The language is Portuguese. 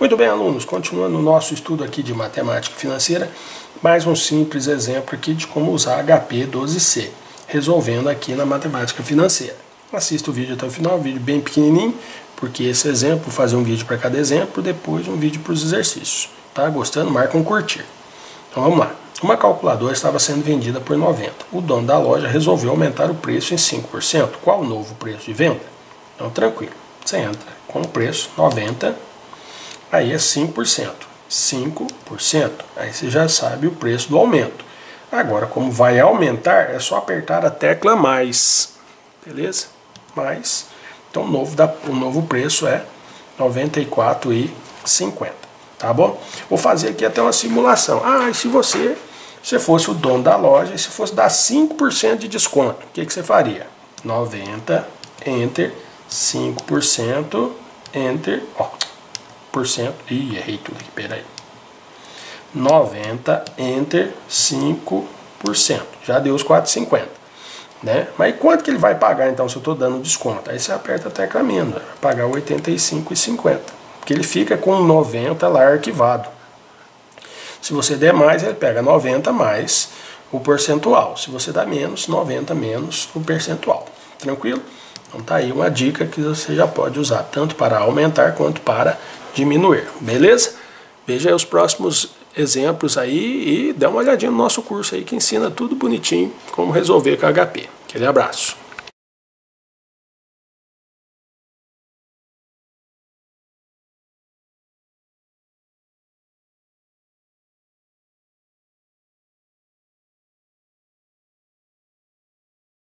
Muito bem, alunos, continuando o nosso estudo aqui de matemática financeira, mais um simples exemplo aqui de como usar HP 12C, resolvendo aqui na matemática financeira. Assista o vídeo até o final, vídeo bem pequenininho, porque esse exemplo, vou fazer um vídeo para cada exemplo, depois um vídeo para os exercícios. Tá gostando? Marca um curtir. Então vamos lá. Uma calculadora estava sendo vendida por 90. O dono da loja resolveu aumentar o preço em 5%. Qual o novo preço de venda? Então tranquilo, você entra com o preço 90, aí é 5%. 5%, aí você já sabe o preço do aumento. Agora, como vai aumentar, é só apertar a tecla mais, beleza? Mais, então o novo preço é R$ 94,50, tá bom? Vou fazer aqui até uma simulação. E se você fosse o dono da loja e se fosse dar 5% de desconto, o que você faria? 90, Enter, 5%, Enter, errei tudo aqui, peraí. 90, Enter, 5%, já deu os 4,50, né? Mas quanto que ele vai pagar então se eu estou dando desconto? Aí você aperta a tecla menos, vai pagar 85,50, porque ele fica com 90 lá arquivado. Se você der mais, ele pega 90 mais o percentual. Se você dá menos, 90 menos o percentual. Tranquilo? Então tá aí uma dica que você já pode usar tanto para aumentar quanto para diminuir. Beleza? Veja aí os próximos exemplos aí e dá uma olhadinha no nosso curso aí que ensina tudo bonitinho como resolver com HP. Aquele abraço.